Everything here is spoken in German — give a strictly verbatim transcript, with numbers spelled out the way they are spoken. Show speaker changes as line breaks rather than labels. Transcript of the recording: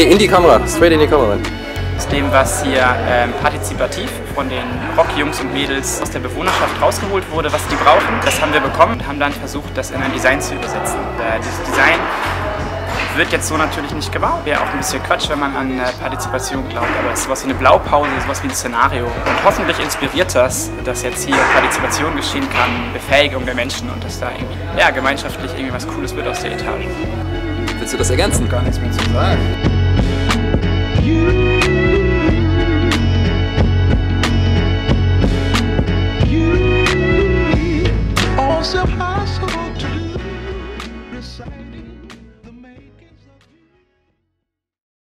Nee, in die Kamera, straight in die Kamera.
Aus dem, was hier ähm, partizipativ von den Rockjungs und Mädels aus der Bewohnerschaft rausgeholt wurde, was die brauchen, das haben wir bekommen und haben dann versucht, das in ein Design zu übersetzen. Äh, dieses Design wird jetzt so natürlich nicht gebaut. Wäre auch ein bisschen Quatsch, wenn man an äh, Partizipation glaubt, aber es ist sowas wie eine Blaupause, sowas wie ein Szenario. Und hoffentlich inspiriert das, dass jetzt hier Partizipation geschehen kann, Befähigung der Menschen und dass da irgendwie ja, gemeinschaftlich irgendwie was Cooles wird aus der Etage.
Willst du das ergänzen?
Gar nichts mehr zu sagen.